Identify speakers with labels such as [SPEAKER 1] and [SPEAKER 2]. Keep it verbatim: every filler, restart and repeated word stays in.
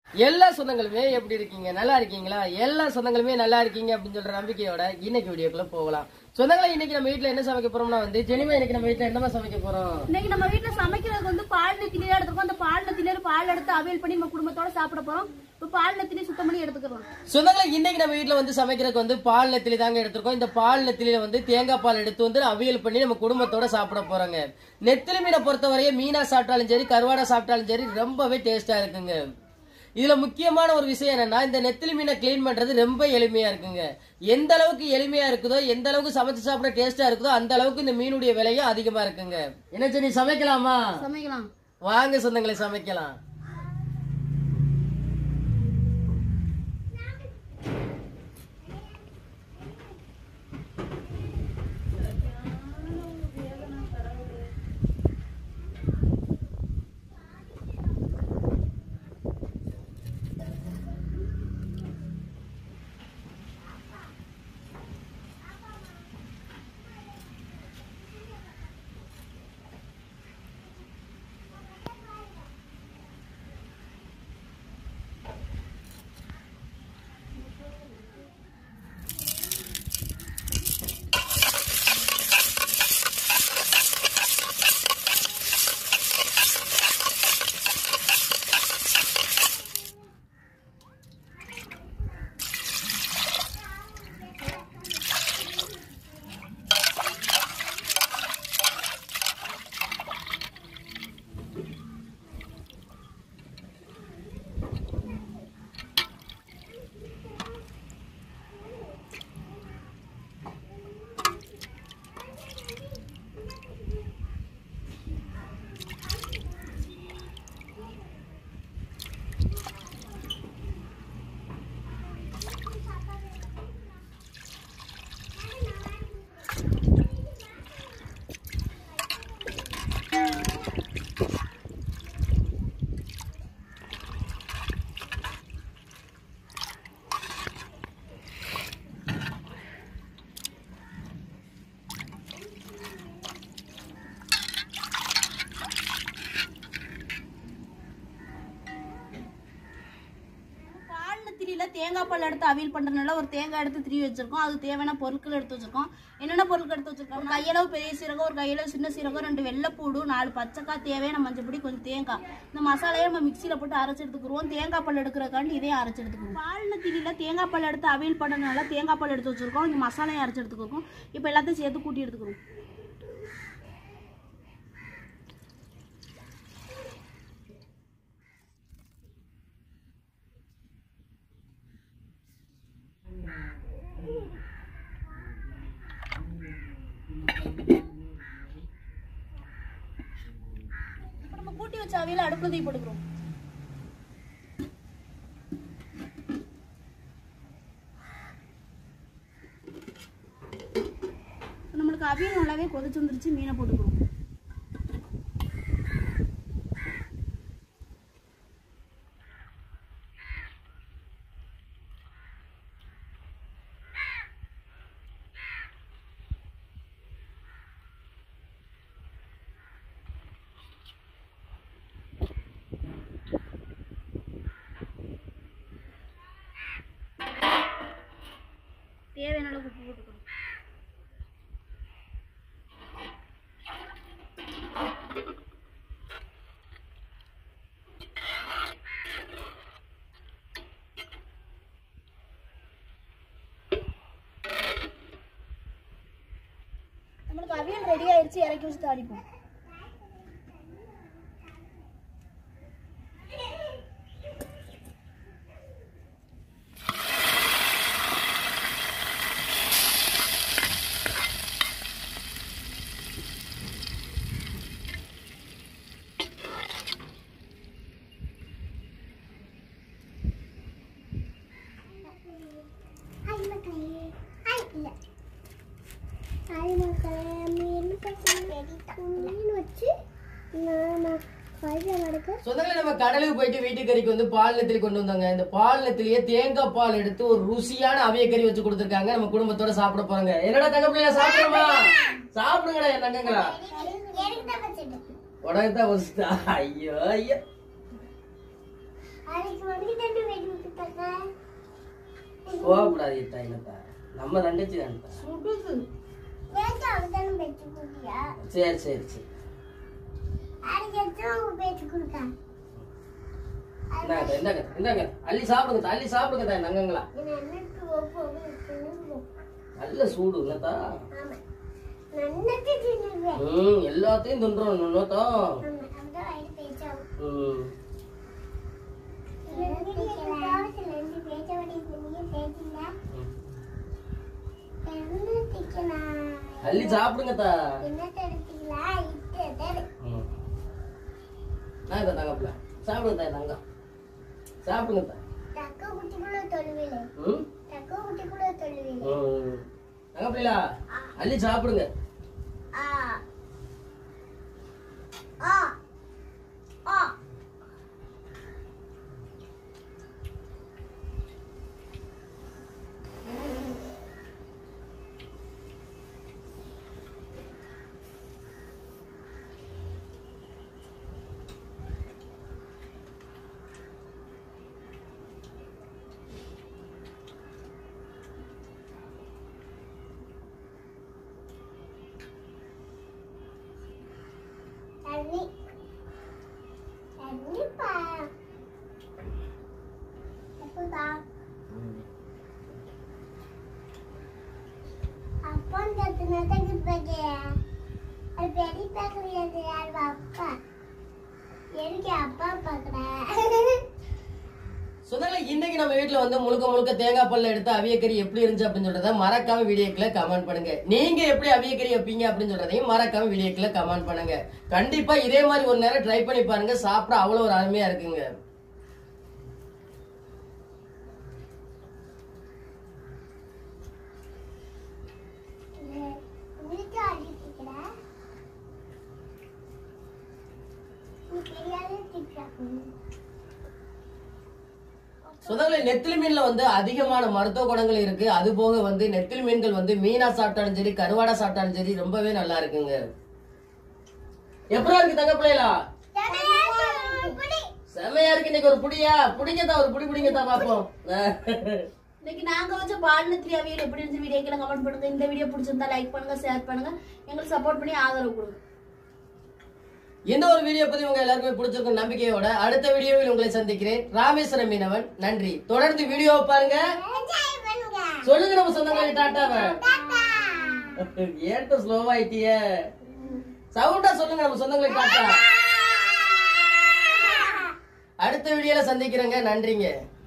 [SPEAKER 1] எல்லா சொந்தங்களுமே எப்படி இருக்கீங்க? நல்லா இருக்கீங்களா? எல்லா சொந்தங்களுமே நல்லா இருக்கீங்க அப்படின்னு சொல்ற நம்பிக்கையோட இன்னைக்கு வீடியோக்குள்ள போகலாம். சொந்தங்களை இன்னைக்கு நம்ம வீட்டுல என்ன சமைக்க போறோம்னா வந்து ஜெனிமா இன்னைக்கு நம்ம வீட்டுல என்னமா சமைக்க போறோம்?
[SPEAKER 2] இன்னைக்கு நம்ம வீட்டுல சமைக்கிறதுக்கு வந்து பால் நெத்திலே எடுத்துக்கோம். அந்த பால் நெத்திலே பால் எடுத்து அவியல் பண்ணி நம்ம குடும்பத்தோட சாப்பிட போறோம். இப்ப பால் நெத்திலே சுத்தம் பண்ணி எடுத்துக்கிறோம்.
[SPEAKER 1] சொந்தங்களை இன்னைக்கு நம்ம வீட்டுல வந்து சமைக்கிறதுக்கு வந்து பால் நெத்திலி தாங்க எடுத்திருக்கோம். இந்த பால் நெத்திலியில வந்து தேங்காய் பால் எடுத்து வந்து அவியல் பண்ணி நம்ம குடும்பத்தோட சாப்பிட போறோங்க. நெத்திலி மீனை பொறுத்தவரையே மீனா சாப்பிட்டாலும் சரி கருவாடா சாப்பிட்டாலும் சரி ரொம்பவே டேஸ்டா இருக்குங்க. இதுல முக்கியமான ஒரு விஷயம் என்னன்னா இந்த நெத்திலி மீனை கிளீன் பண்றது ரொம்ப எளிமையா இருக்குங்க. எந்த அளவுக்கு எளிமையா இருக்குதோ எந்த அளவுக்கு சமைச்சு சாப்பிட டேஸ்டா இருக்குதோ அந்த அளவுக்கு இந்த மீனுடைய விலையும் அதிகமா இருக்குங்க. என்ன சரி சமைக்கலாமா?
[SPEAKER 2] சமைக்கலாம்
[SPEAKER 1] வாங்க சொந்தங்களை சமைக்கலாம்.
[SPEAKER 2] தேங்காய் பால் எடுத்து அவியல் பண்றதுனால ஒரு தேங்காய் எடுத்து திரி வச்சிருக்கோம். அது தேவையான பொருட்கள் எடுத்து வச்சிருக்கோம். என்னென்ன பொருட்கள் எடுத்து வச்சிருக்கோம்? ஒரு கையளவு பெரிய சீரகம், ஒரு கையளவு சின்ன சீரகம், ரெண்டு வெள்ளைப்பூடு, நாலு பச்சைக்காய், தேவையான மஞ்சப்பொடி, கொஞ்சம் தேங்காய். இந்த மசாலையை நம்ம மிக்சியில போட்டு அரைச்சு எடுத்துக்கிறோம். தேங்காய் பால் எடுக்கிறக்காண்டி இதையும் அரைச்சு எடுத்துக்கிறோம். பால் திரியில தேங்காய் பால் எடுத்து அவியல் பண்ணதுனால தேங்காய் பால் எடுத்து வச்சிருக்கோம். இந்த மசாலையை அரைச்சு எடுத்துக்கிறோம். இப்போ எல்லாத்தையும் சேர்த்து கூட்டி எடுத்துக்கிறோம். நம்ம கூட்டி வச்ச அவியல அடுப்புல தீ போட்டுக்கிறோம். நம்மளுக்கு அவியல் நல்லாவே கொதிச்சு வந்துருச்சு. மீனை போட்டுக்கிறோம். தேவையான அளவுக்கு உப்பு போட்டுக்கணும். நம்மளுக்கு அவியல் ரெடி ஆயிடுச்சு. இறக்கி வச்சு தாளிப்போம்.
[SPEAKER 1] நம்ம கடலுக்கு போயிட்டு வீட்டுக்கறிக்கு வந்து பால் நெத்திலி கொண்டு வந்தாங்க. இந்த பால் நெத்திலியே தேங்காய் பால் எடுத்து ஒரு ருசியான அவியக்கறி வச்சு கொடுத்துருக்காங்க. நம்ம குடும்பத்தோட சாப்பிட போறாங்க. என்னடா தங்க பிள்ளையா சாப்பிடுமா? சாப்பிடுங்கடா என் தங்கங்களா. உடனே தான் ஐயோ ஐயோ கோவப்படாதீட்டா என்னப்பா, நம்ம தங்கச்சி தான்ப்பா. சரி சரி சரி இந்தாங்க இந்தாங்க இந்தாங்க அள்ளி சாப்பிடுங்க, அள்ளி சாப்பிடுங்க தான் நங்கங்களா. நல்ல சூடு இல்லத்தா. ம் எல்லாத்தையும் துன்றோம் இன்னொத்தா. ம் அள்ளி சாப்பிடுங்க தா. நாங்க தங்கப்பல சாப்பிடுங்க தா. தங்கம் சாப்பிடுங்க தா. ம் தங்கப்பிள்ளா அள்ளி சாப்பிடுங்க. இன்னைக்கு நம்ம வீட்டுல வந்து முழுக்க முழுக்க தேங்காய் பல்ல எடுத்து அவியக்கறி எப்படி இருந்துச்சு அப்படின்னு சொல்றத மறக்காம வீடியோக்குள்ள கமெண்ட் பண்ணுங்க. நீங்க எப்படி அவியக்கறி வைப்பீங்க அப்படின்னு சொல்றதையும் மறக்காம வீடியோக்குள்ள கமெண்ட் பண்ணுங்க. கண்டிப்பா இதே மாதிரி ஒரு நேரம் ட்ரை பண்ணி பாருங்க, சாப்பிட அவ்வளவு ஒரு அருமையா இருக்குங்க. சொந்தங்களே நெத்திலி மீன்ல வந்து அதிகமான மருத்துவ குணங்கள் இருக்கு. அது போக வந்து நெத்திலி மீன்கள் வந்து மீனா சாப்பிட்டாலும் சரி கருவாடா சாப்பிட்டாலும் சரி ரொம்பவே நல்லா இருக்குங்க. எப்படா இருக்கு தங்க பிள்ளைகளா? செமையா இருக்கு. இன்னைக்கு ஒரு புடியா புடிங்கதான், ஒரு புடி புடிங்கதான் பாப்போம்.
[SPEAKER 2] இன்னைக்கு நாங்க வச்ச பால் நெத்திலி அவியல் எப்படி இருந்துச்சு வீடியோக்கு கமெண்ட் பண்ணுங்க. இந்த வீடியோ பிடிச்சிருந்தா லைக் பண்ணுங்க, ஷேர் பண்ணுங்க, எங்களுக்கு சப்போர்ட் பண்ணி ஆதரவு கொடுங்க.
[SPEAKER 1] இந்த ஒரு வீடியோ பத்தி உங்க எல்லாருக்குமே பிடிச்சிருக்கும் நம்பிக்கையோட அடுத்த வீடியோவில் உங்களை சந்திக்கிறேன். ராமேஸ்வரம் மீனவன். நன்றி. தொடர்ந்து வீடியோ பாருங்க, சொல்லுங்க நம்ம சொந்தங்களை டாட்டாவை. ஏன்ட்டு ஸ்லோவாயிட்டிய சவுண்டா சொல்லுங்க நம்ம சொந்தங்களை டாட்டா. அடுத்த வீடியோல சந்திக்கிறேங்க. நன்றிங்க.